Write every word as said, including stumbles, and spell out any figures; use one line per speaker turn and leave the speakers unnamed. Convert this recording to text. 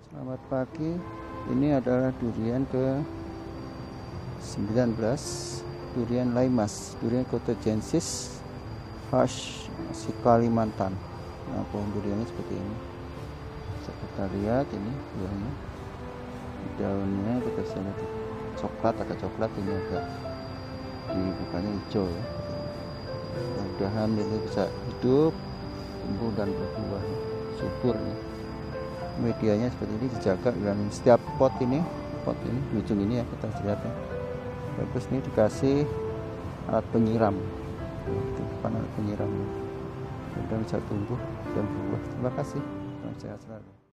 Selamat pagi. Ini adalah durian ke sembilan belas, durian Laimas, durian Cotogensis Hash si Kalimantan. Nah, pohon duriannya seperti ini. Bisa kita lihat ini buahnya. Daunnya kita bisa lihat coklat, agak coklat, ini agak di bukannya hijau ya. Mudah-mudahan ini bisa hidup, tumbuh dan berbuah subur ya. Medianya seperti ini, dijaga dan setiap pot ini pot ini di ujung ini ya, kita lihat ya, bagus nih, dikasih alat penyiram, itu alat penyiram, mudah bisa tumbuh dan berbuah. Terima kasih, sehat selalu.